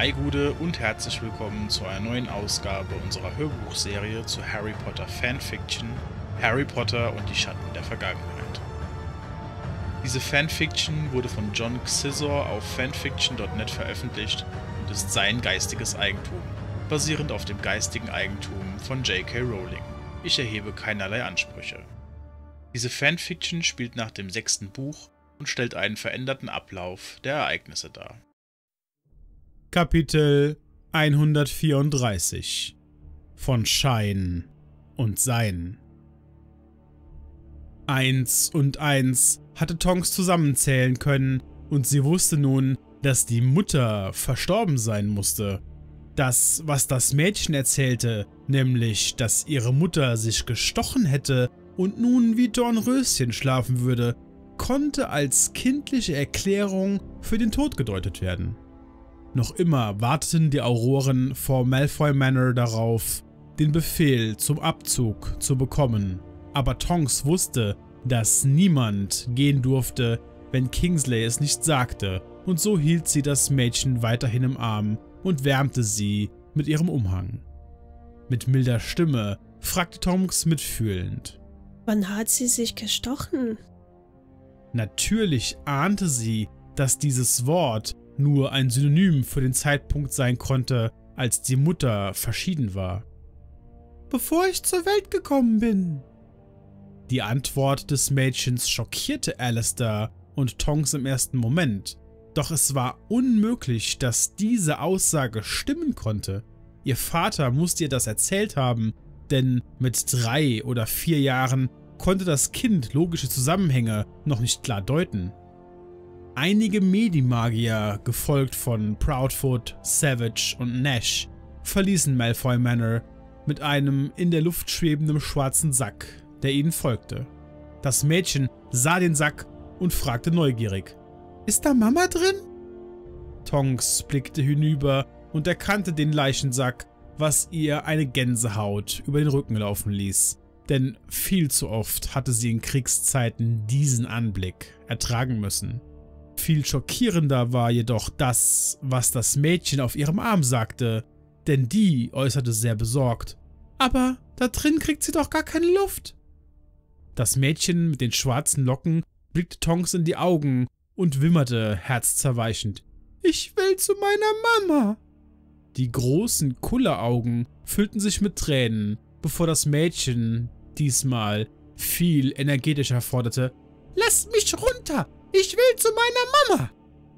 Hi Gude und herzlich willkommen zu einer neuen Ausgabe unserer Hörbuchserie zu Harry Potter Fanfiction Harry Potter und die Schatten der Vergangenheit. Diese Fanfiction wurde von John Xizor auf fanfiction.net veröffentlicht und ist sein geistiges Eigentum, basierend auf dem geistigen Eigentum von J.K. Rowling. Ich erhebe keinerlei Ansprüche. Diese Fanfiction spielt nach dem 6. Buch und stellt einen veränderten Ablauf der Ereignisse dar. Kapitel 134 von Schein und Sein. 1 und 1 hatte Tonks zusammenzählen können, und sie wusste nun, dass die Mutter verstorben sein musste. Das, was das Mädchen erzählte, nämlich, dass ihre Mutter sich gestochen hätte und nun wie Dornröschen schlafen würde, konnte als kindliche Erklärung für den Tod gedeutet werden. Noch immer warteten die Auroren vor Malfoy Manor darauf, den Befehl zum Abzug zu bekommen, aber Tonks wusste, dass niemand gehen durfte, wenn Kingsley es nicht sagte, und so hielt sie das Mädchen weiterhin im Arm und wärmte sie mit ihrem Umhang. Mit milder Stimme fragte Tonks mitfühlend: Wann hat sie sich gestochen? Natürlich ahnte sie, dass dieses Wort nur ein Synonym für den Zeitpunkt sein konnte, als die Mutter verschieden war. Bevor ich zur Welt gekommen bin. Die Antwort des Mädchens schockierte Alistair und Tonks im ersten Moment, doch es war unmöglich, dass diese Aussage stimmen konnte. Ihr Vater musste ihr das erzählt haben, denn mit 3 oder 4 Jahren konnte das Kind logische Zusammenhänge noch nicht klar deuten. Einige Medi-Magier, gefolgt von Proudfoot, Savage und Nash, verließen Malfoy Manor mit einem in der Luft schwebenden schwarzen Sack, der ihnen folgte. Das Mädchen sah den Sack und fragte neugierig: Ist da Mama drin? Tonks blickte hinüber und erkannte den Leichensack, was ihr eine Gänsehaut über den Rücken laufen ließ. Denn viel zu oft hatte sie in Kriegszeiten diesen Anblick ertragen müssen. Viel schockierender war jedoch das, was das Mädchen auf ihrem Arm sagte, denn die äußerte sehr besorgt: Aber da drin kriegt sie doch gar keine Luft. Das Mädchen mit den schwarzen Locken blickte Tonks in die Augen und wimmerte herzzerweichend: Ich will zu meiner Mama. Die großen Kulleraugen füllten sich mit Tränen, bevor das Mädchen diesmal viel energetischer forderte: Lass mich runter! Ich will zu meiner Mama!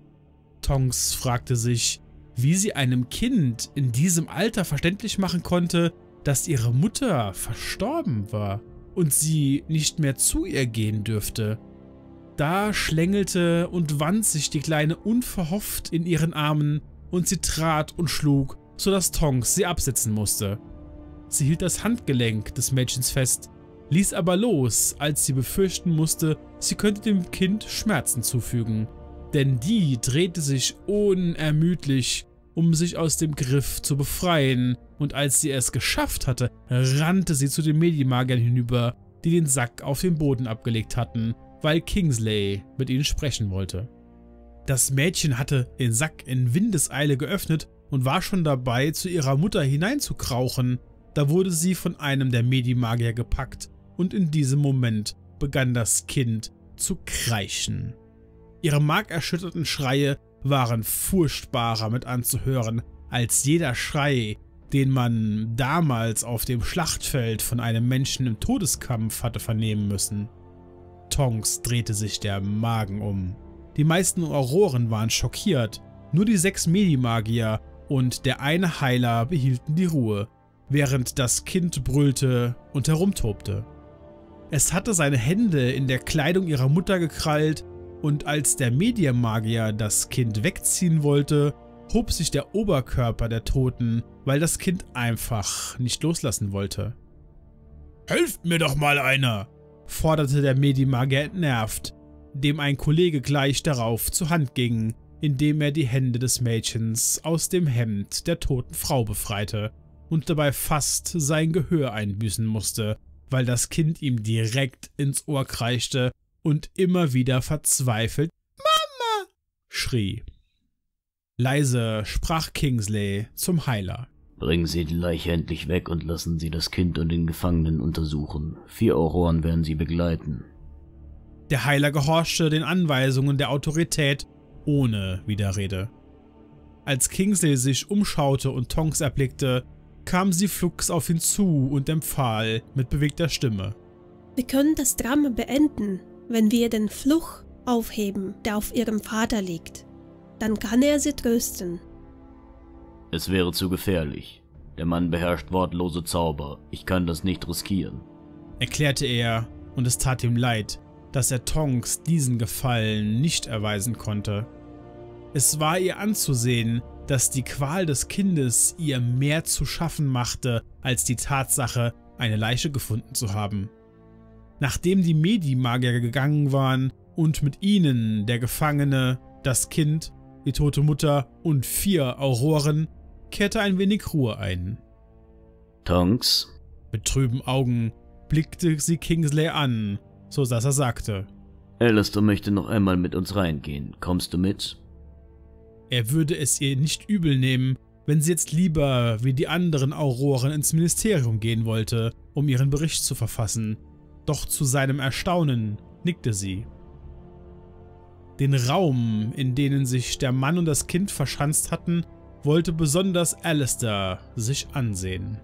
Tonks fragte sich, wie sie einem Kind in diesem Alter verständlich machen konnte, dass ihre Mutter verstorben war und sie nicht mehr zu ihr gehen dürfte. Da schlängelte und wand sich die Kleine unverhofft in ihren Armen und sie trat und schlug, sodass Tonks sie absetzen musste. Sie hielt das Handgelenk des Mädchens fest, ließ aber los, als sie befürchten musste, sie könnte dem Kind Schmerzen zufügen, denn die drehte sich unermüdlich, um sich aus dem Griff zu befreien, und als sie es geschafft hatte, rannte sie zu den Medi-Magiern hinüber, die den Sack auf den Boden abgelegt hatten, weil Kingsley mit ihnen sprechen wollte. Das Mädchen hatte den Sack in Windeseile geöffnet und war schon dabei, zu ihrer Mutter hineinzukrauchen. Da wurde sie von einem der Medi-Magier gepackt, und in diesem Moment begann das Kind zu kreischen. Ihre markerschütterten Schreie waren furchtbarer mit anzuhören als jeder Schrei, den man damals auf dem Schlachtfeld von einem Menschen im Todeskampf hatte vernehmen müssen. Tonks drehte sich der Magen um. Die meisten Auroren waren schockiert, nur die 6 Medi-Magier und der eine Heiler behielten die Ruhe, während das Kind brüllte und herumtobte. Es hatte seine Hände in der Kleidung ihrer Mutter gekrallt, und als der Medi-Magier das Kind wegziehen wollte, hob sich der Oberkörper der Toten, weil das Kind einfach nicht loslassen wollte. »Helft mir doch mal einer«, forderte der Medi-Magier entnervt, dem ein Kollege gleich darauf zur Hand ging, indem er die Hände des Mädchens aus dem Hemd der toten Frau befreite und dabei fast sein Gehör einbüßen musste, weil das Kind ihm direkt ins Ohr kreischte und immer wieder verzweifelt »Mama« schrie. Leise sprach Kingsley zum Heiler. Bringen Sie die Leiche endlich weg und lassen Sie das Kind und den Gefangenen untersuchen. 4 Auroren werden Sie begleiten. Der Heiler gehorchte den Anweisungen der Autorität ohne Widerrede. Als Kingsley sich umschaute und Tonks erblickte, kam sie flugs auf ihn zu und empfahl mit bewegter Stimme: Wir können das Drama beenden, wenn wir den Fluch aufheben, der auf ihrem Vater liegt. Dann kann er sie trösten. Es wäre zu gefährlich. Der Mann beherrscht wortlose Zauber. Ich kann das nicht riskieren, erklärte er, und es tat ihm leid, dass er Tonks diesen Gefallen nicht erweisen konnte. Es war ihr anzusehen, dass die Qual des Kindes ihr mehr zu schaffen machte, als die Tatsache, eine Leiche gefunden zu haben. Nachdem die Medi-Magier gegangen waren und mit ihnen der Gefangene, das Kind, die tote Mutter und 4 Auroren, kehrte ein wenig Ruhe ein. Tonks? Mit trüben Augen blickte sie Kingsley an, so dass er sagte: Alistair möchte noch einmal mit uns reingehen. Kommst du mit? Er würde es ihr nicht übel nehmen, wenn sie jetzt lieber wie die anderen Auroren ins Ministerium gehen wollte, um ihren Bericht zu verfassen. Doch zu seinem Erstaunen nickte sie. Den Raum, in denen sich der Mann und das Kind verschanzt hatten, wollte besonders Alistair sich ansehen.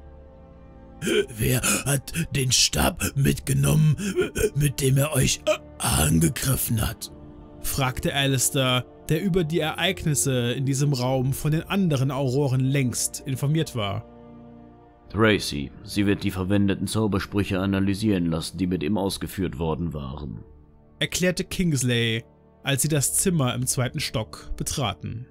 Wer hat den Stab mitgenommen, mit dem er euch angegriffen hat? Fragte Alistair, der über die Ereignisse in diesem Raum von den anderen Auroren längst informiert war. Tracy, sie wird die verwendeten Zaubersprüche analysieren lassen, die mit ihm ausgeführt worden waren, erklärte Kingsley, als sie das Zimmer im 2. Stock betraten.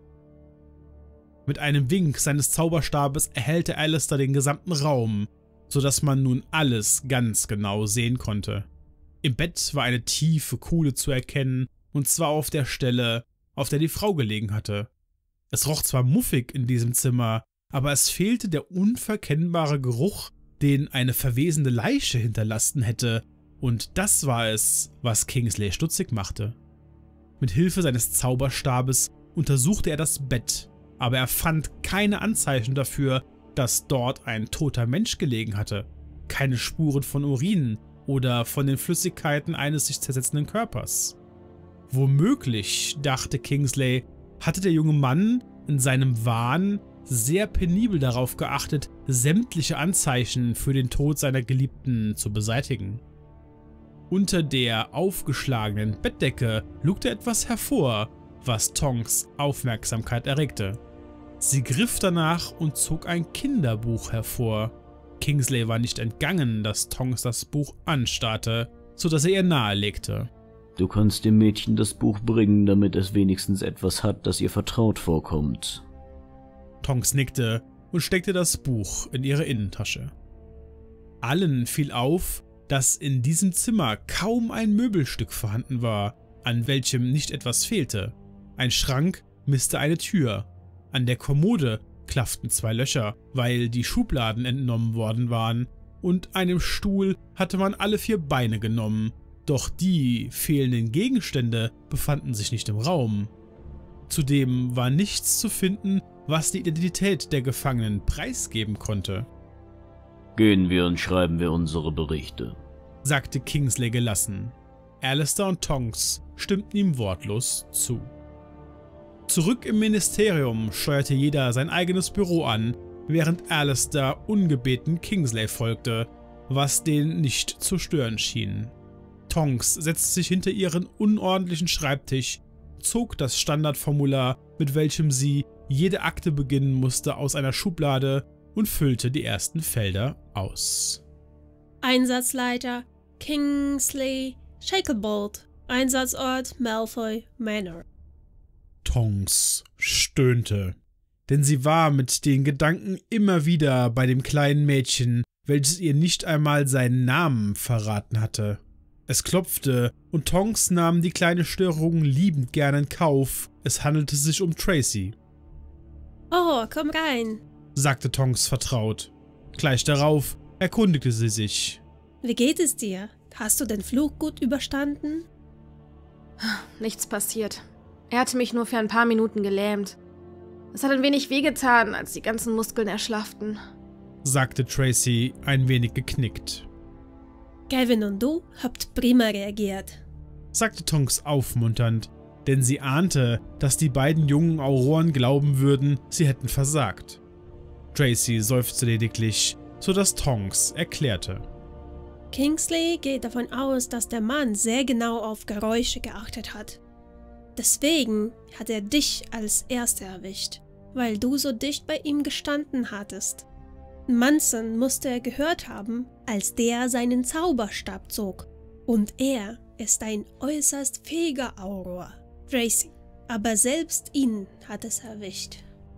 Mit einem Wink seines Zauberstabes erhellte Alistair den gesamten Raum, sodass man nun alles ganz genau sehen konnte. Im Bett war eine tiefe Kuhle zu erkennen, und zwar auf der Stelle, auf der die Frau gelegen hatte. Es roch zwar muffig in diesem Zimmer, aber es fehlte der unverkennbare Geruch, den eine verwesende Leiche hinterlassen hätte, und das war es, was Kingsley stutzig machte. Mit Hilfe seines Zauberstabes untersuchte er das Bett, aber er fand keine Anzeichen dafür, dass dort ein toter Mensch gelegen hatte. Keine Spuren von Urin oder von den Flüssigkeiten eines sich zersetzenden Körpers. Womöglich, dachte Kingsley, hatte der junge Mann in seinem Wahn sehr penibel darauf geachtet, sämtliche Anzeichen für den Tod seiner Geliebten zu beseitigen. Unter der aufgeschlagenen Bettdecke lugte etwas hervor, was Tonks Aufmerksamkeit erregte. Sie griff danach und zog ein Kinderbuch hervor. Kingsley war nicht entgangen, dass Tonks das Buch anstarrte, so dass er ihr nahelegte. Du kannst dem Mädchen das Buch bringen, damit es wenigstens etwas hat, das ihr vertraut vorkommt. Tonks nickte und steckte das Buch in ihre Innentasche. Allen fiel auf, dass in diesem Zimmer kaum ein Möbelstück vorhanden war, an welchem nicht etwas fehlte. Ein Schrank misste eine Tür. An der Kommode klafften 2 Löcher, weil die Schubladen entnommen worden waren, und einem Stuhl hatte man alle 4 Beine genommen, doch die fehlenden Gegenstände befanden sich nicht im Raum. Zudem war nichts zu finden, was die Identität der Gefangenen preisgeben konnte. Gehen wir und schreiben wir unsere Berichte, sagte Kingsley gelassen. Alistair und Tonks stimmten ihm wortlos zu. Zurück im Ministerium steuerte jeder sein eigenes Büro an, während Alistair ungebeten Kingsley folgte, was den nicht zu stören schien. Tonks setzte sich hinter ihren unordentlichen Schreibtisch, zog das Standardformular, mit welchem sie jede Akte beginnen musste, aus einer Schublade und füllte die ersten Felder aus. Einsatzleiter Kingsley Shacklebolt. Einsatzort Malfoy Manor. Tonks stöhnte, denn sie war mit den Gedanken immer wieder bei dem kleinen Mädchen, welches ihr nicht einmal seinen Namen verraten hatte. Es klopfte, und Tonks nahm die kleine Störung liebend gern in Kauf. Es handelte sich um Tracy. Oh, komm rein, sagte Tonks vertraut. Gleich darauf erkundigte sie sich. Wie geht es dir? Hast du den Fluch gut überstanden? Nichts passiert. Er hatte mich nur für ein paar Minuten gelähmt. Es hat ein wenig wehgetan, als die ganzen Muskeln erschlafften, sagte Tracy, ein wenig geknickt. Kevin und du habt prima reagiert, Sagte Tonks aufmunternd, denn sie ahnte, dass die beiden jungen Auroren glauben würden, sie hätten versagt. Tracy seufzte lediglich, sodass Tonks erklärte. Kingsley geht davon aus, dass der Mann sehr genau auf Geräusche geachtet hat. Deswegen hat er dich als Erster erwischt, weil du so dicht bei ihm gestanden hattest. Munson musste er gehört haben, als der seinen Zauberstab zog. Und er ist ein äußerst fähiger Auror, Tracy. Aber selbst ihn hat es erwischt.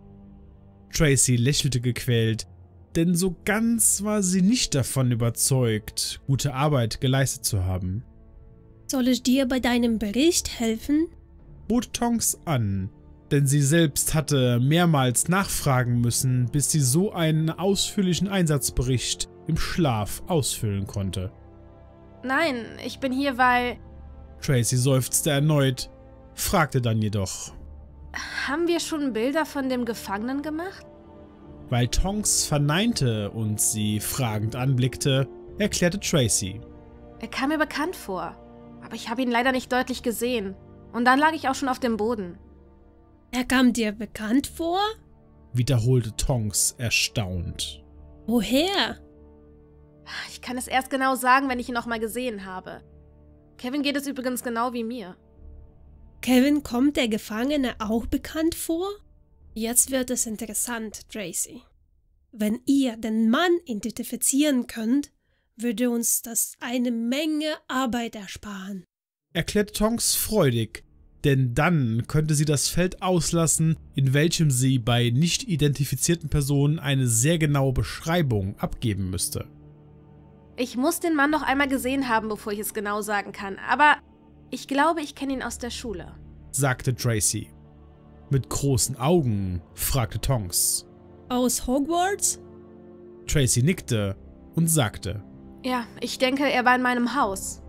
Tracy lächelte gequält, denn so ganz war sie nicht davon überzeugt, gute Arbeit geleistet zu haben. Soll ich dir bei deinem Bericht helfen? Bot Tonks an, denn sie selbst hatte mehrmals nachfragen müssen, bis sie so einen ausführlichen Einsatzbericht im Schlaf ausfüllen konnte. Nein, ich bin hier, weil... Tracy seufzte erneut, fragte dann jedoch. Haben wir schon Bilder von dem Gefangenen gemacht? Weil Tonks verneinte und sie fragend anblickte, erklärte Tracy. Er kam mir bekannt vor, aber ich habe ihn leider nicht deutlich gesehen. Und dann lag ich auch schon auf dem Boden. Er kam dir bekannt vor? Wiederholte Tonks erstaunt. Woher? Ich kann es erst genau sagen, wenn ich ihn nochmal gesehen habe. Kevin geht es übrigens genau wie mir. Kevin kommt der Gefangene auch bekannt vor? Jetzt wird es interessant, Tracy. Wenn ihr den Mann identifizieren könnt, würde uns das eine Menge Arbeit ersparen. Erklärte Tonks freudig, denn dann könnte sie das Feld auslassen, in welchem sie bei nicht identifizierten Personen eine sehr genaue Beschreibung abgeben müsste. Ich muss den Mann noch einmal gesehen haben, bevor ich es genau sagen kann, aber ich glaube, ich kenne ihn aus der Schule, sagte Tracy. Mit großen Augen fragte Tonks. Aus Hogwarts? Tracy nickte und sagte. Ja, ich denke, er war in meinem Haus.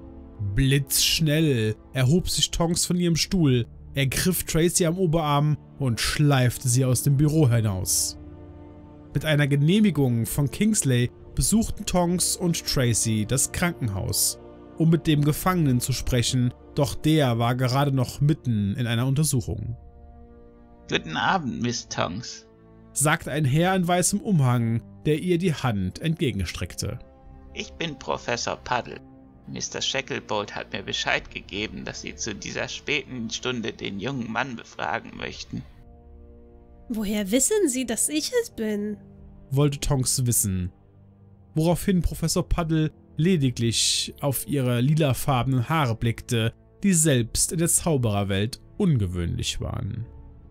Blitzschnell erhob sich Tonks von ihrem Stuhl, ergriff Tracy am Oberarm und schleifte sie aus dem Büro hinaus. Mit einer Genehmigung von Kingsley besuchten Tonks und Tracy das Krankenhaus, um mit dem Gefangenen zu sprechen, doch der war gerade noch mitten in einer Untersuchung. Guten Abend, Miss Tonks, sagte ein Herr in weißem Umhang, der ihr die Hand entgegenstreckte. Ich bin Professor Puddle. Mr. Shacklebolt hat mir Bescheid gegeben, dass Sie zu dieser späten Stunde den jungen Mann befragen möchten. Woher wissen Sie, dass ich es bin? Wollte Tonks wissen, woraufhin Professor Puddle lediglich auf ihre lilafarbenen Haare blickte, die selbst in der Zaubererwelt ungewöhnlich waren.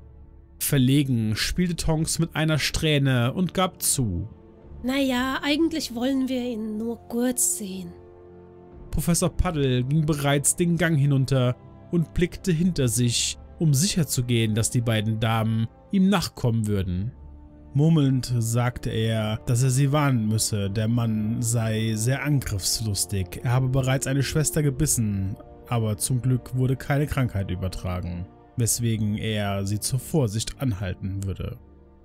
Verlegen spielte Tonks mit einer Strähne und gab zu. Naja, eigentlich wollen wir ihn nur kurz sehen. Professor Puddle ging bereits den Gang hinunter und blickte hinter sich, um sicherzugehen, dass die beiden Damen ihm nachkommen würden. Murmelnd sagte er, dass er sie warnen müsse, der Mann sei sehr angriffslustig, er habe bereits eine Schwester gebissen, aber zum Glück wurde keine Krankheit übertragen, weswegen er sie zur Vorsicht anhalten würde.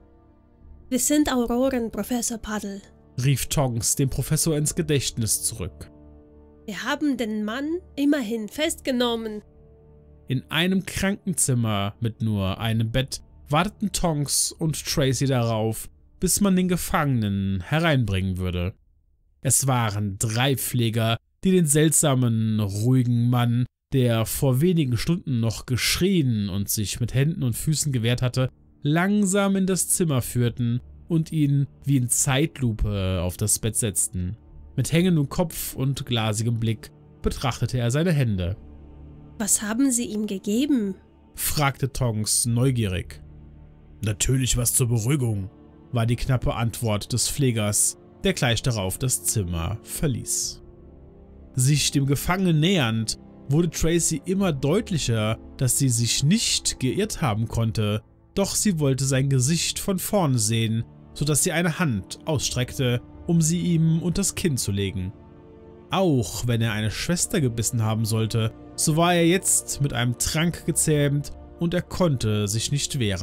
Wir sind Auroren, Professor Puddle, rief Tonks dem Professor ins Gedächtnis zurück. Wir haben den Mann immerhin festgenommen. In einem Krankenzimmer mit nur einem Bett warteten Tonks und Tracy darauf, bis man den Gefangenen hereinbringen würde. Es waren 3 Pfleger, die den seltsamen, ruhigen Mann, der vor wenigen Stunden noch geschrien und sich mit Händen und Füßen gewehrt hatte, langsam in das Zimmer führten und ihn wie in Zeitlupe auf das Bett setzten. Mit hängendem Kopf und glasigem Blick betrachtete er seine Hände. Was haben Sie ihm gegeben? Fragte Tonks neugierig. Natürlich was zur Beruhigung, war die knappe Antwort des Pflegers, der gleich darauf das Zimmer verließ. Sich dem Gefangenen nähernd, wurde Tracy immer deutlicher, dass sie sich nicht geirrt haben konnte, doch sie wollte sein Gesicht von vorne sehen, sodass sie eine Hand ausstreckte, um sie ihm unters Kinn zu legen. Auch wenn er eine Schwester gebissen haben sollte, so war er jetzt mit einem Trank gezähmt und er konnte sich nicht wehren.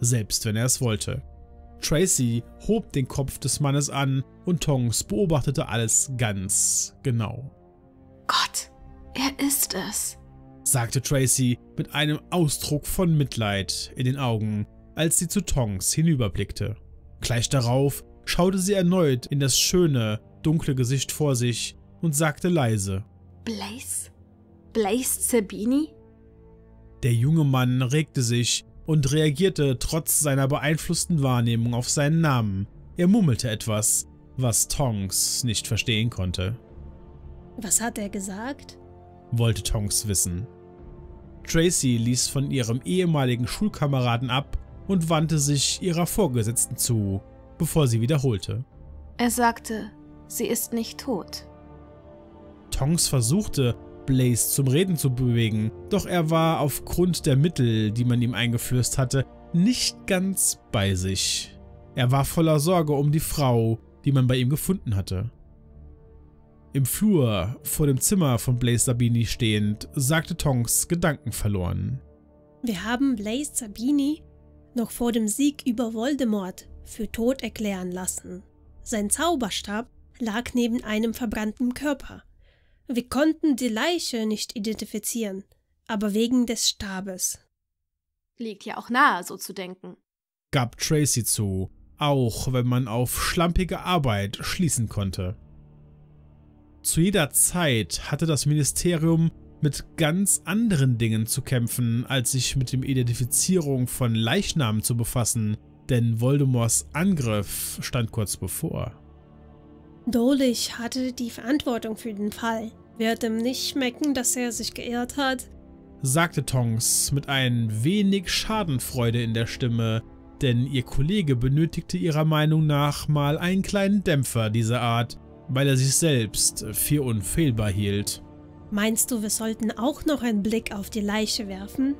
selbst wenn er es wollte. Tracy hob den Kopf des Mannes an und Tonks beobachtete alles ganz genau. Gott, er ist es, sagte Tracy mit einem Ausdruck von Mitleid in den Augen, als sie zu Tonks hinüberblickte. Gleich darauf schaute sie erneut in das schöne, dunkle Gesicht vor sich und sagte leise: Blaze? Blaze Zerbini? Der junge Mann regte sich und reagierte trotz seiner beeinflussten Wahrnehmung auf seinen Namen. Er murmelte etwas, was Tonks nicht verstehen konnte. Was hat er gesagt? Wollte Tonks wissen. Tracy ließ von ihrem ehemaligen Schulkameraden ab und wandte sich ihrer Vorgesetzten zu, bevor sie wiederholte. Er sagte, sie ist nicht tot. Tonks versuchte, Blaze zum Reden zu bewegen, doch er war aufgrund der Mittel, die man ihm eingeflößt hatte, nicht ganz bei sich. Er war voller Sorge um die Frau, die man bei ihm gefunden hatte. Im Flur vor dem Zimmer von Blaze Zerbini stehend, sagte Tonks gedankenverloren: Wir haben Blaze Zerbini noch vor dem Sieg über Voldemort für tot erklären lassen. Sein Zauberstab lag neben einem verbrannten Körper. Wir konnten die Leiche nicht identifizieren, aber wegen des Stabes. Liegt ja auch nahe, so zu denken, gab Tracy zu, auch wenn man auf schlampige Arbeit schließen konnte. Zu jeder Zeit hatte das Ministerium mit ganz anderen Dingen zu kämpfen, als sich mit der Identifizierung von Leichnamen zu befassen, denn Voldemorts Angriff stand kurz bevor. Dolich hatte die Verantwortung für den Fall. Wird ihm nicht schmecken, dass er sich geirrt hat? Sagte Tonks mit ein wenig Schadenfreude in der Stimme, denn ihr Kollege benötigte ihrer Meinung nach mal einen kleinen Dämpfer dieser Art, weil er sich selbst für unfehlbar hielt. Meinst du, wir sollten auch noch einen Blick auf die Leiche werfen?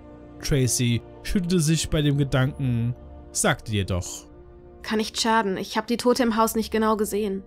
Tracy schüttelte sich bei dem Gedanken, sagte jedoch: Kann nicht schaden, ich habe die Tote im Haus nicht genau gesehen.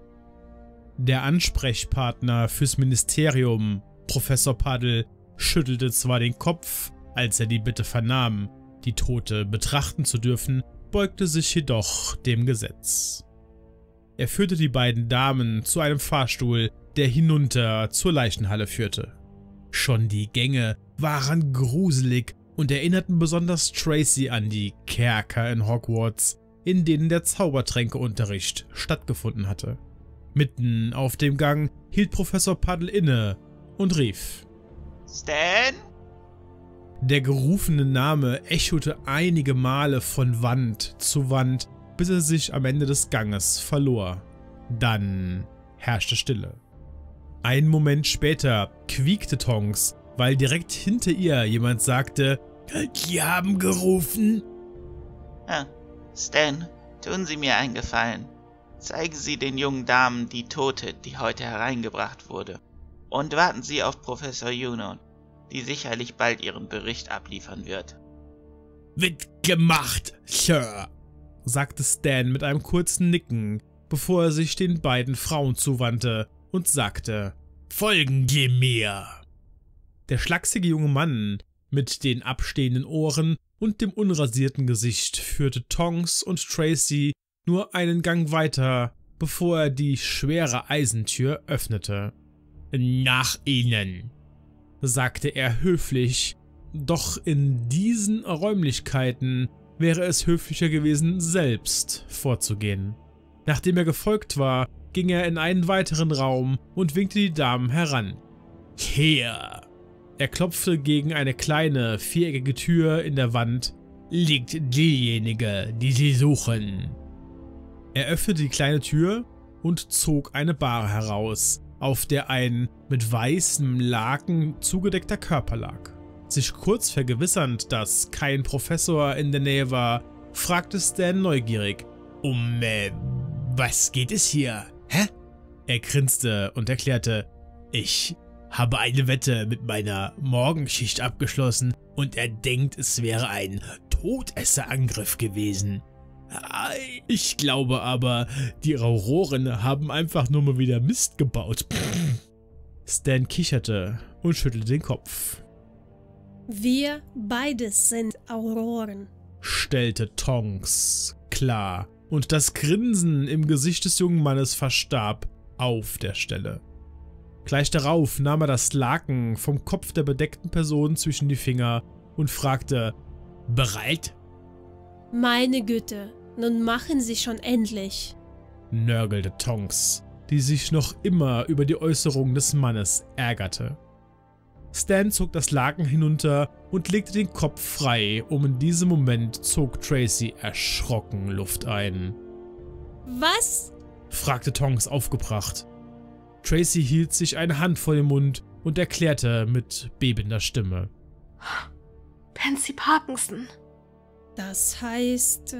Der Ansprechpartner fürs Ministerium, Professor Puddle, schüttelte zwar den Kopf, als er die Bitte vernahm, die Tote betrachten zu dürfen, beugte sich jedoch dem Gesetz. Er führte die beiden Damen zu einem Fahrstuhl, der hinunter zur Leichenhalle führte. Schon die Gänge waren gruselig und erinnerten besonders Tracy an die Kerker in Hogwarts, in denen der Zaubertränkeunterricht stattgefunden hatte. Mitten auf dem Gang hielt Professor Puddle inne und rief: Stan? Der gerufene Name echote einige Male von Wand zu Wand, bis er sich am Ende des Ganges verlor. Dann herrschte Stille. Einen Moment später quiekte Tonks, weil direkt hinter ihr jemand sagte: Die haben gerufen. Ah, Stan, tun Sie mir einen Gefallen. Zeigen Sie den jungen Damen die Tote, die heute hereingebracht wurde. Und warten Sie auf Professor Junon, die sicherlich bald ihren Bericht abliefern wird. Wird gemacht, Sir, sagte Stan mit einem kurzen Nicken, bevor er sich den beiden Frauen zuwandte und sagte: Folgen Sie mir. Der schlachsige junge Mann mit den abstehenden Ohren und dem unrasierten Gesicht führte Tonks und Tracy nur einen Gang weiter, bevor er die schwere Eisentür öffnete. Nach Ihnen, sagte er höflich, doch in diesen Räumlichkeiten wäre es höflicher gewesen, selbst vorzugehen. Nachdem er gefolgt war, ging er in einen weiteren Raum und winkte die Damen heran. Hier. Er klopfte gegen eine kleine, viereckige Tür in der Wand. Liegt diejenige, die Sie suchen. Er öffnete die kleine Tür und zog eine Bahre heraus, auf der ein mit weißem Laken zugedeckter Körper lag. Sich kurz vergewissernd, dass kein Professor in der Nähe war, fragte Stan neugierig: Was geht es hier? Hä? Er grinste und erklärte: Ich habe eine Wette mit meiner Morgenschicht abgeschlossen und er denkt, es wäre ein Todesserangriff gewesen. Ich glaube aber, die Auroren haben einfach nur mal wieder Mist gebaut. Stan kicherte und schüttelte den Kopf. Wir beides sind Auroren, stellte Tonks klar, und das Grinsen im Gesicht des jungen Mannes verstarb auf der Stelle. Gleich darauf nahm er das Laken vom Kopf der bedeckten Person zwischen die Finger und fragte: »Bereit?« Meine Güte, nun machen Sie schon endlich, nörgelte Tonks, die sich noch immer über die Äußerung des Mannes ärgerte. Stan zog das Laken hinunter und legte den Kopf frei, in diesem Moment zog Tracy erschrocken Luft ein. Was? Fragte Tonks aufgebracht. Tracy hielt sich eine Hand vor den Mund und erklärte mit bebender Stimme: Pansy Parkinson. Das heißt,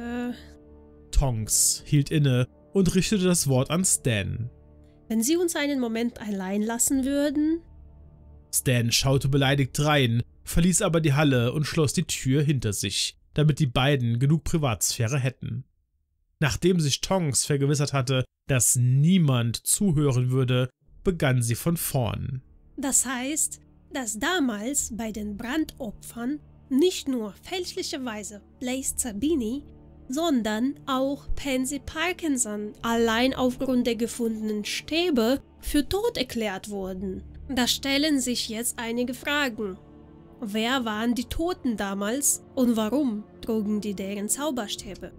Tonks hielt inne und richtete das Wort an Stan. Wenn Sie uns einen Moment allein lassen würden? Stan schaute beleidigt drein, verließ aber die Halle und schloss die Tür hinter sich, damit die beiden genug Privatsphäre hätten. Nachdem sich Tonks vergewissert hatte, dass niemand zuhören würde, begann sie von vorn. Das heißt, dass damals bei den Brandopfern nicht nur fälschlicherweise Blaise Zabini, sondern auch Pansy Parkinson allein aufgrund der gefundenen Stäbe für tot erklärt wurden. Da stellen sich jetzt einige Fragen. Wer waren die Toten damals und warum trugen die deren Zauberstäbe?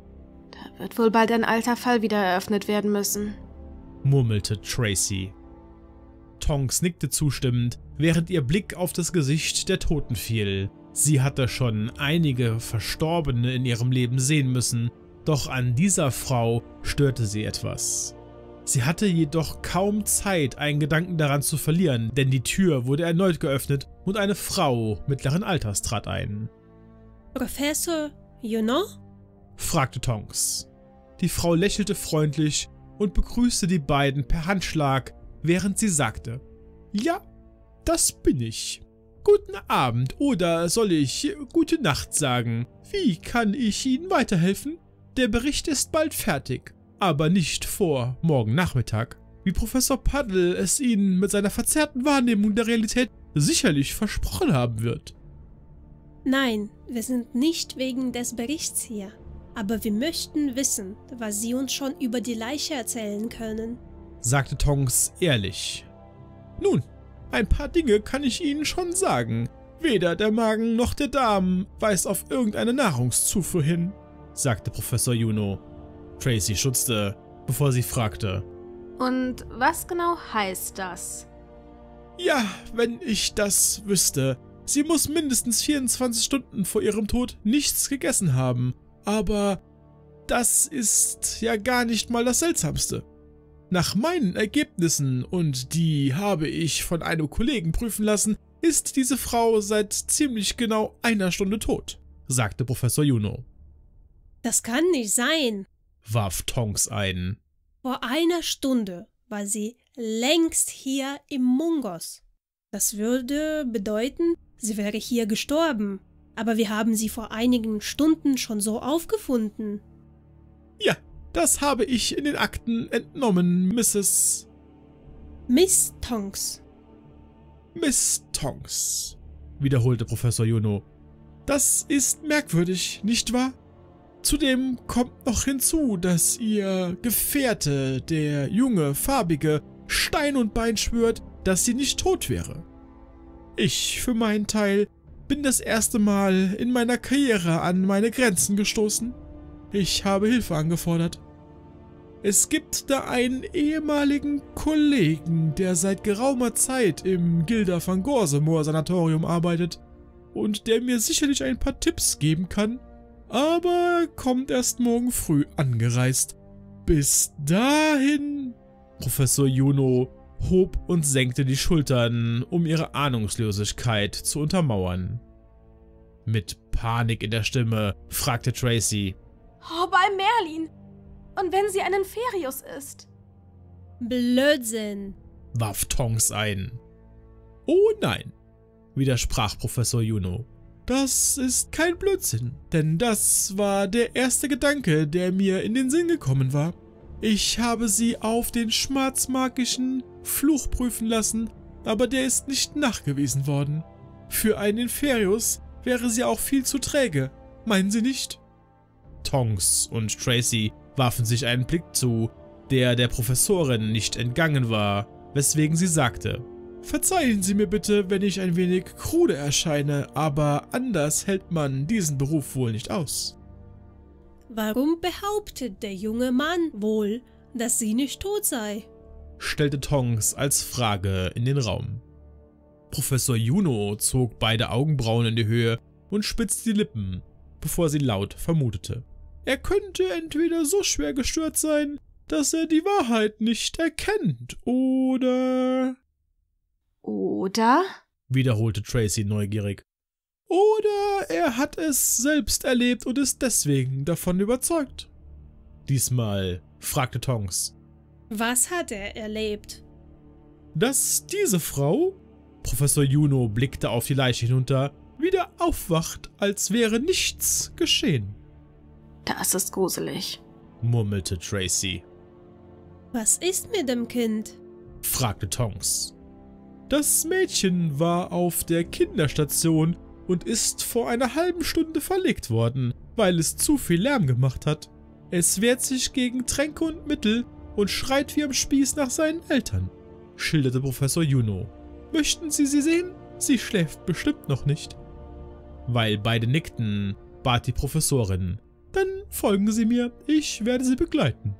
Da wird wohl bald ein alter Fall wieder eröffnet werden müssen, murmelte Tracy. Tonks nickte zustimmend, während ihr Blick auf das Gesicht der Toten fiel. Sie hatte schon einige Verstorbene in ihrem Leben sehen müssen, doch an dieser Frau störte sie etwas. Sie hatte jedoch kaum Zeit, einen Gedanken daran zu verlieren, denn die Tür wurde erneut geöffnet und eine Frau mittleren Alters trat ein. Professor Junot? Fragte Tonks. Die Frau lächelte freundlich und begrüßte die beiden per Handschlag, während sie sagte: »Ja, das bin ich. Guten Abend, oder soll ich gute Nacht sagen? Wie kann ich Ihnen weiterhelfen? Der Bericht ist bald fertig, aber nicht vor morgen Nachmittag, wie Professor Puddle es Ihnen mit seiner verzerrten Wahrnehmung der Realität sicherlich versprochen haben wird.« Nein, wir sind nicht wegen des Berichts hier, aber wir möchten wissen, was Sie uns schon über die Leiche erzählen können, sagte Tonks ehrlich. »Nun, ein paar Dinge kann ich Ihnen schon sagen. Weder der Magen noch der Darm weist auf irgendeine Nahrungszufuhr hin«, sagte Professor Junot. Tracy stutzte, bevor sie fragte: Und was genau heißt das? »Ja, wenn ich das wüsste. Sie muss mindestens 24 Stunden vor ihrem Tod nichts gegessen haben. Aber das ist ja gar nicht mal das Seltsamste. Nach meinen Ergebnissen, und die habe ich von einem Kollegen prüfen lassen, ist diese Frau seit ziemlich genau einer Stunde tot«, sagte Professor Junot. »Das kann nicht sein«, warf Tonks ein. »Vor einer Stunde war sie längst hier im Mungos. Das würde bedeuten, sie wäre hier gestorben. Aber wir haben sie vor einigen Stunden schon so aufgefunden.« »Ja, das habe ich in den Akten entnommen, Miss Tonks.« »Miss Tonks«, wiederholte Professor Junot. »Das ist merkwürdig, nicht wahr? Zudem kommt noch hinzu, dass Ihr Gefährte, der junge, farbige, Stein und Bein schwört, dass sie nicht tot wäre. Ich, für meinen Teil, bin das erste Mal in meiner Karriere an meine Grenzen gestoßen. Ich habe Hilfe angefordert. Es gibt da einen ehemaligen Kollegen, der seit geraumer Zeit im Gilda van Gorsemoor Sanatorium arbeitet und der mir sicherlich ein paar Tipps geben kann, aber kommt erst morgen früh angereist. Bis dahin...« Professor Junot hob und senkte die Schultern, um ihre Ahnungslosigkeit zu untermauern. Mit Panik in der Stimme fragte Tracy: »Oh, bei Merlin! Und wenn sie einen Ferius ist?« »Blödsinn«, warf Tonks ein. »Oh nein«, widersprach Professor Junot. »Das ist kein Blödsinn, denn das war der erste Gedanke, der mir in den Sinn gekommen war. Ich habe sie auf den schwarzmagischen Fluch prüfen lassen, aber der ist nicht nachgewiesen worden. Für einen Inferius wäre sie auch viel zu träge. meinen Sie nicht? Tonks und Tracy warfen sich einen Blick zu, der Professorin nicht entgangen war, weswegen sie sagte: Verzeihen Sie mir bitte, wenn ich ein wenig krude erscheine, aber anders hält man diesen Beruf wohl nicht aus. Warum behauptet der junge Mann wohl, dass sie nicht tot sei? Stellte Tonks als Frage in den Raum. Professor Juno zog beide Augenbrauen in die Höhe und spitzte die Lippen, bevor sie laut vermutete: Er könnte entweder so schwer gestört sein, dass er die Wahrheit nicht erkennt, oder... Oder? Wiederholte Tracy neugierig. Oder er hat es selbst erlebt und ist deswegen davon überzeugt. Diesmal fragte Tonks: Was hat er erlebt? Dass diese Frau, Professor Juno blickte auf die Leiche hinunter, wieder aufwacht, als wäre nichts geschehen. Das ist gruselig, murmelte Tracy. Was ist mit dem Kind? Fragte Tonks. Das Mädchen war auf der Kinderstation und ist vor einer halben Stunde verlegt worden, weil es zu viel Lärm gemacht hat. Es wehrt sich gegen Tränke und Mittel und schreit wie am Spieß nach seinen Eltern, schilderte Professor Juno. Möchten Sie sie sehen? Sie schläft bestimmt noch nicht. Weil beide nickten, bat die Professorin: Dann folgen Sie mir, ich werde Sie begleiten.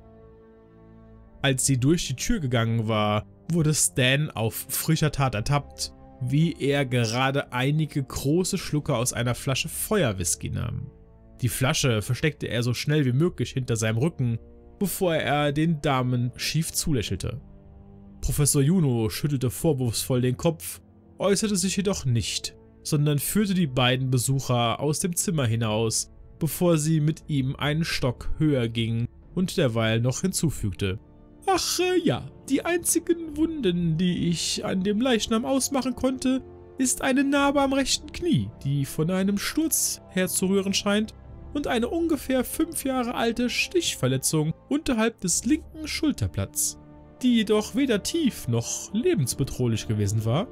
Als sie durch die Tür gegangen war, wurde Stan auf frischer Tat ertappt, wie er gerade einige große Schlucke aus einer Flasche Feuerwhisky nahm. Die Flasche versteckte er so schnell wie möglich hinter seinem Rücken, bevor er den Damen schief zulächelte. Professor Juno schüttelte vorwurfsvoll den Kopf, äußerte sich jedoch nicht, sondern führte die beiden Besucher aus dem Zimmer hinaus, bevor sie mit ihm einen Stock höher gingen und derweil noch hinzufügte: Ach ja, die einzigen Wunden, die ich an dem Leichnam ausmachen konnte, ist eine Narbe am rechten Knie, die von einem Sturz herzurühren scheint, und eine ungefähr 5 Jahre alte Stichverletzung unterhalb des linken Schulterblatts, die jedoch weder tief noch lebensbedrohlich gewesen war.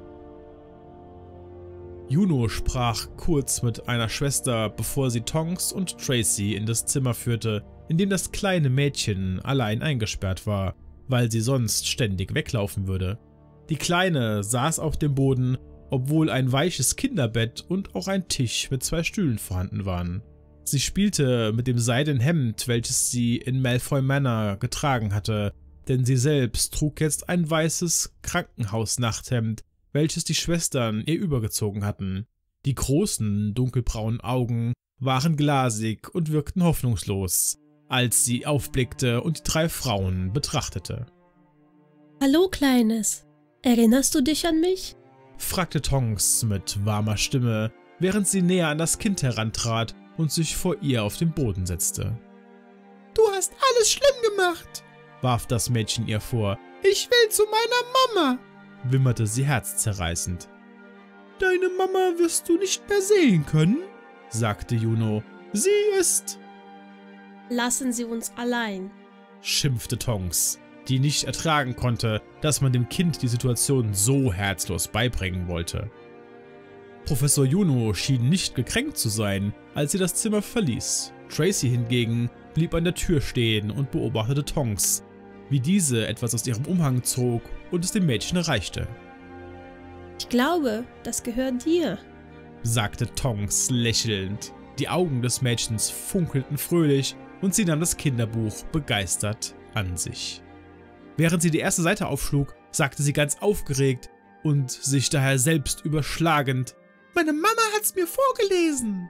Juno sprach kurz mit einer Schwester, bevor sie Tonks und Tracy in das Zimmer führte, in dem das kleine Mädchen allein eingesperrt war, weil sie sonst ständig weglaufen würde. Die Kleine saß auf dem Boden, obwohl ein weiches Kinderbett und auch ein Tisch mit 2 Stühlen vorhanden waren. Sie spielte mit dem seidenen Hemd, welches sie in Malfoy Manor getragen hatte, denn sie selbst trug jetzt ein weißes Krankenhausnachthemd, welches die Schwestern ihr übergezogen hatten. Die großen, dunkelbraunen Augen waren glasig und wirkten hoffnungslos, als sie aufblickte und die 3 Frauen betrachtete. Hallo, Kleines. Erinnerst du dich an mich? Fragte Tonks mit warmer Stimme, während sie näher an das Kind herantrat und sich vor ihr auf den Boden setzte. Du hast alles schlimm gemacht, warf das Mädchen ihr vor. Ich will zu meiner Mama, wimmerte sie herzzerreißend. Deine Mama wirst du nicht mehr sehen können, sagte Juno. Sie ist... Lassen Sie uns allein, schimpfte Tonks, die nicht ertragen konnte, dass man dem Kind die Situation so herzlos beibringen wollte. Professor Juno schien nicht gekränkt zu sein, als sie das Zimmer verließ. Tracy hingegen blieb an der Tür stehen und beobachtete Tonks, wie diese etwas aus ihrem Umhang zog und es dem Mädchen reichte. Ich glaube, das gehört dir, sagte Tonks lächelnd. Die Augen des Mädchens funkelten fröhlich und sie nahm das Kinderbuch begeistert an sich. Während sie die erste Seite aufschlug, sagte sie ganz aufgeregt und sich daher selbst überschlagend: Meine Mama hat's mir vorgelesen.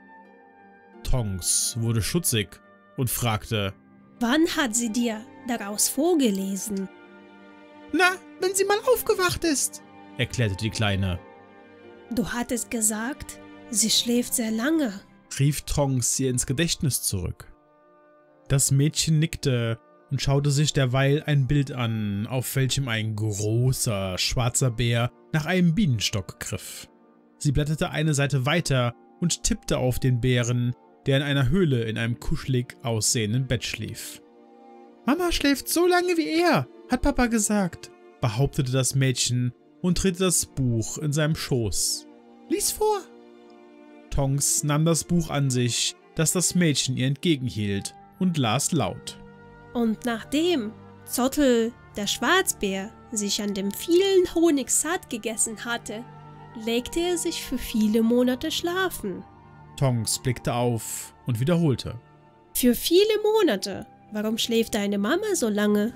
Tonks wurde schutzig und fragte: Wann hat sie dir daraus vorgelesen? Na, wenn sie mal aufgewacht ist, erklärte die Kleine. Du hattest gesagt, sie schläft sehr lange, rief Tonks ihr ins Gedächtnis zurück. Das Mädchen nickte und schaute sich derweil ein Bild an, auf welchem ein großer, schwarzer Bär nach einem Bienenstock griff. Sie blätterte eine Seite weiter und tippte auf den Bären, der in einer Höhle in einem kuschelig aussehenden Bett schlief. »Mama schläft so lange wie er«, hat Papa gesagt, behauptete das Mädchen und drehte das Buch in seinem Schoß. »Lies vor!« Tonks nahm das Buch an sich, das das Mädchen ihr entgegenhielt und las laut. Und nachdem Zottel, der Schwarzbär, sich an dem vielen Honig satt gegessen hatte, legte er sich für viele Monate schlafen. Tonks blickte auf und wiederholte. Für viele Monate? Warum schläft deine Mama so lange?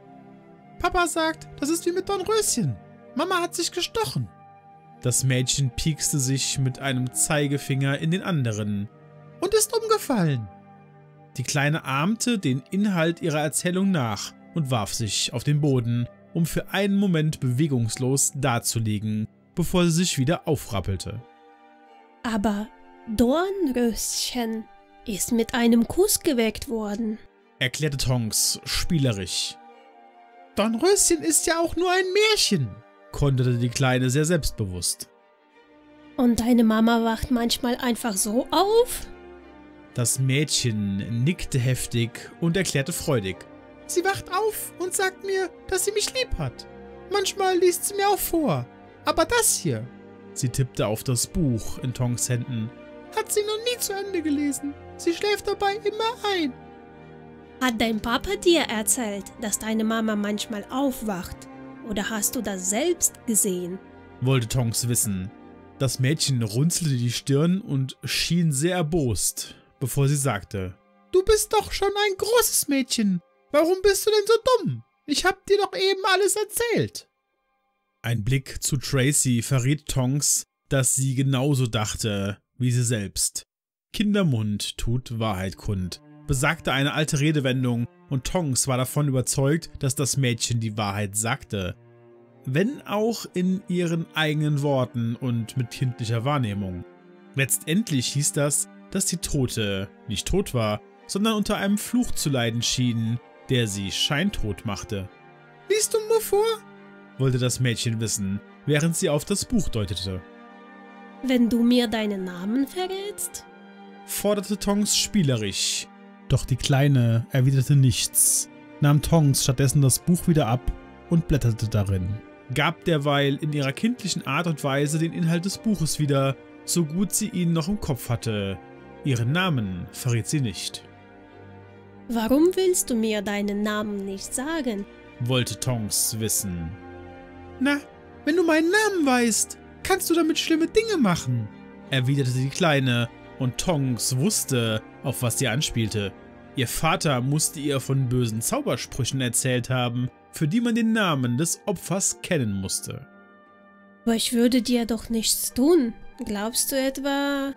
Papa sagt, das ist wie mit Dornröschen. Mama hat sich gestochen. Das Mädchen piekste sich mit einem Zeigefinger in den anderen und ist umgefallen. Die Kleine ahmte den Inhalt ihrer Erzählung nach und warf sich auf den Boden, um für einen Moment bewegungslos dazulegen, bevor sie sich wieder aufrappelte. Aber Dornröschen ist mit einem Kuss geweckt worden, erklärte Tonks spielerisch. Dornröschen ist ja auch nur ein Märchen, konterte die Kleine sehr selbstbewusst. Und deine Mama wacht manchmal einfach so auf? Das Mädchen nickte heftig und erklärte freudig. Sie wacht auf und sagt mir, dass sie mich lieb hat. Manchmal liest sie mir auch vor. Aber das hier, sie tippte auf das Buch in Tonks Händen, hat sie noch nie zu Ende gelesen. Sie schläft dabei immer ein. Hat dein Papa dir erzählt, dass deine Mama manchmal aufwacht? Oder hast du das selbst gesehen? Wollte Tonks wissen. Das Mädchen runzelte die Stirn und schien sehr erbost, bevor sie sagte: Du bist doch schon ein großes Mädchen. Warum bist du denn so dumm? Ich hab dir doch eben alles erzählt. Ein Blick zu Tracy verriet Tonks, dass sie genauso dachte wie sie selbst. Kindermund tut Wahrheit kund, besagte eine alte Redewendung, und Tonks war davon überzeugt, dass das Mädchen die Wahrheit sagte. Wenn auch in ihren eigenen Worten und mit kindlicher Wahrnehmung. Letztendlich hieß das, dass die Tote nicht tot war, sondern unter einem Fluch zu leiden schien, der sie scheintot machte. Liest du nur vor? Wollte das Mädchen wissen, während sie auf das Buch deutete. Wenn du mir deinen Namen verrätst? Forderte Tonks spielerisch. Doch die Kleine erwiderte nichts, nahm Tonks stattdessen das Buch wieder ab und blätterte darin. Gab derweil in ihrer kindlichen Art und Weise den Inhalt des Buches wieder, so gut sie ihn noch im Kopf hatte. Ihren Namen verriet sie nicht. Warum willst du mir deinen Namen nicht sagen? Wollte Tonks wissen. Na, wenn du meinen Namen weißt, kannst du damit schlimme Dinge machen, erwiderte die Kleine, und Tonks wusste, auf was sie anspielte. Ihr Vater musste ihr von bösen Zaubersprüchen erzählt haben, für die man den Namen des Opfers kennen musste. Aber ich würde dir doch nichts tun. Glaubst du etwa?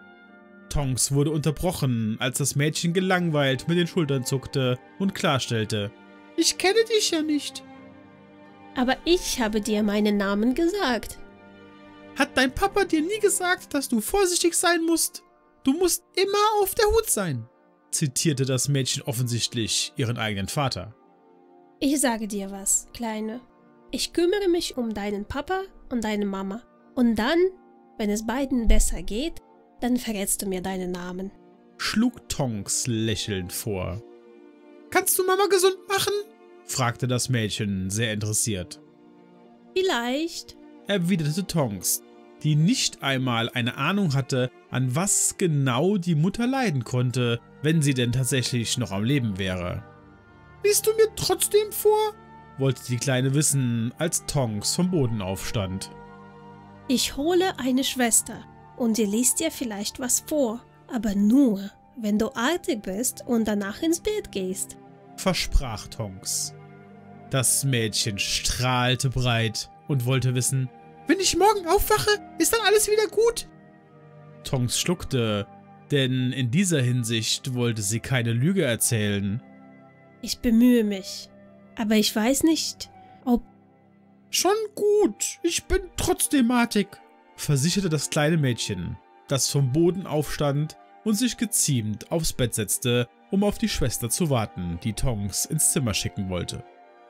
Tonks wurde unterbrochen, als das Mädchen gelangweilt mit den Schultern zuckte und klarstellte: Ich kenne dich ja nicht. Aber ich habe dir meinen Namen gesagt. Hat dein Papa dir nie gesagt, dass du vorsichtig sein musst? Du musst immer auf der Hut sein, zitierte das Mädchen offensichtlich ihren eigenen Vater. Ich sage dir was, Kleine. Ich kümmere mich um deinen Papa und deine Mama. Und dann, wenn es beiden besser geht, dann verrätst du mir deinen Namen, schlug Tonks lächelnd vor. Kannst du Mama gesund machen? Fragte das Mädchen sehr interessiert. Vielleicht, erwiderte Tonks, die nicht einmal eine Ahnung hatte, an was genau die Mutter leiden konnte, wenn sie denn tatsächlich noch am Leben wäre. Liest du mir trotzdem vor? Wollte die Kleine wissen, als Tonks vom Boden aufstand. Ich hole eine Schwester und sie liest dir vielleicht was vor, aber nur, wenn du artig bist und danach ins Bett gehst, versprach Tonks. Das Mädchen strahlte breit und wollte wissen: Wenn ich morgen aufwache, ist dann alles wieder gut? Tonks schluckte, denn in dieser Hinsicht wollte sie keine Lüge erzählen. Ich bemühe mich, aber ich weiß nicht, ob... Schon gut, ich bin trotzdem artig, versicherte das kleine Mädchen, das vom Boden aufstand und sich geziemt aufs Bett setzte, um auf die Schwester zu warten, die Tonks ins Zimmer schicken wollte.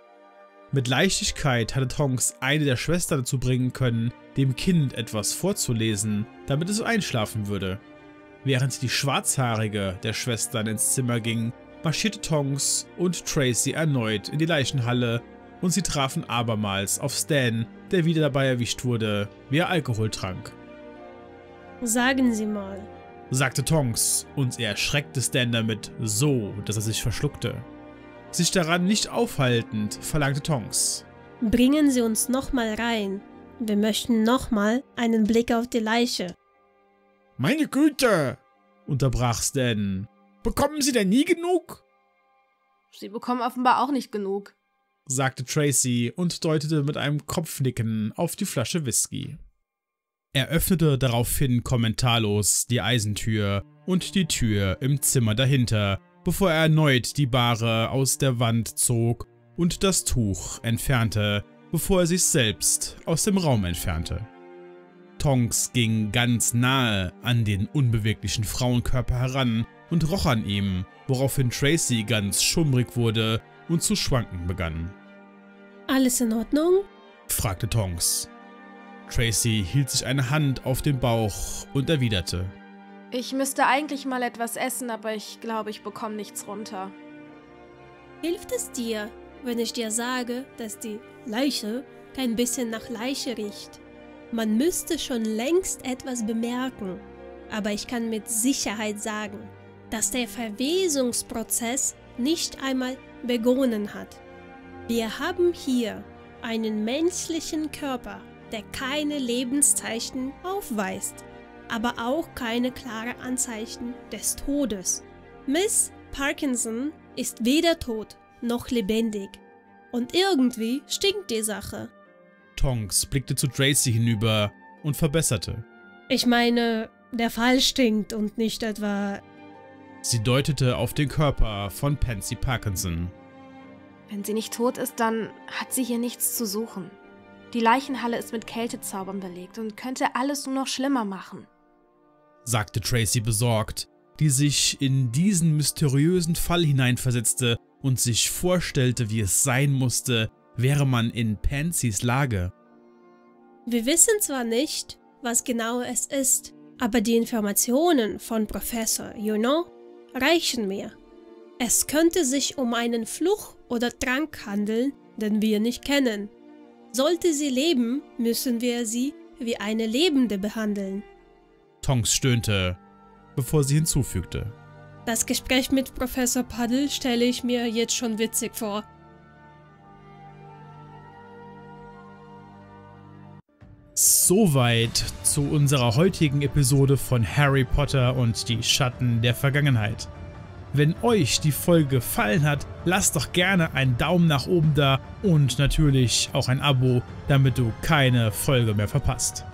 Mit Leichtigkeit hatte Tonks eine der Schwestern dazu bringen können, dem Kind etwas vorzulesen, damit es einschlafen würde. Während die Schwarzhaarige der Schwestern ins Zimmer ging, marschierte Tonks und Tracy erneut in die Leichenhalle und sie trafen abermals auf Stan, der wieder dabei erwischt wurde, wie er Alkohol trank. Sagen Sie mal, sagte Tonks, und er erschreckte Stan damit so, dass er sich verschluckte. Sich daran nicht aufhaltend, verlangte Tonks: Bringen Sie uns nochmal rein. Wir möchten nochmal einen Blick auf die Leiche. Meine Güte, unterbrach Stan. Bekommen Sie denn nie genug? Sie bekommen offenbar auch nicht genug, sagte Tracy und deutete mit einem Kopfnicken auf die Flasche Whisky. Er öffnete daraufhin kommentarlos die Eisentür und die Tür im Zimmer dahinter, bevor er erneut die Bahre aus der Wand zog und das Tuch entfernte, bevor er sich selbst aus dem Raum entfernte. Tonks ging ganz nahe an den unbeweglichen Frauenkörper heran und roch an ihm, woraufhin Tracy ganz schummrig wurde und zu schwanken begann. Alles in Ordnung? Fragte Tonks. Tracy hielt sich eine Hand auf den Bauch und erwiderte: Ich müsste eigentlich mal etwas essen, aber ich glaube, ich bekomme nichts runter. Hilft es dir, wenn ich dir sage, dass die Leiche kein bisschen nach Leiche riecht? Man müsste schon längst etwas bemerken, aber ich kann mit Sicherheit sagen, dass der Verwesungsprozess nicht einmal begonnen hat. Wir haben hier einen menschlichen Körper, der keine Lebenszeichen aufweist, aber auch keine klaren Anzeichen des Todes. Miss Parkinson ist weder tot noch lebendig. Und irgendwie stinkt die Sache. Tonks blickte zu Tracy hinüber und verbesserte: Ich meine, der Fall stinkt und nicht etwa... Sie deutete auf den Körper von Pansy Parkinson. Wenn sie nicht tot ist, dann hat sie hier nichts zu suchen. Die Leichenhalle ist mit Kältezaubern belegt und könnte alles nur noch schlimmer machen, sagte Tracy besorgt, die sich in diesen mysteriösen Fall hineinversetzte und sich vorstellte, wie es sein musste, wäre man in Pansys Lage. Wir wissen zwar nicht, was genau es ist, aber die Informationen von Professor Juno reichen mir. Es könnte sich um einen Fluch oder Trank handeln, den wir nicht kennen. Sollte sie leben, müssen wir sie wie eine Lebende behandeln. Tonks stöhnte, bevor sie hinzufügte: Das Gespräch mit Professor Puddle stelle ich mir jetzt schon witzig vor. Soweit zu unserer heutigen Episode von Harry Potter und die Schatten der Vergangenheit. Wenn euch die Folge gefallen hat, lasst doch gerne einen Daumen nach oben da und natürlich auch ein Abo, damit du keine Folge mehr verpasst.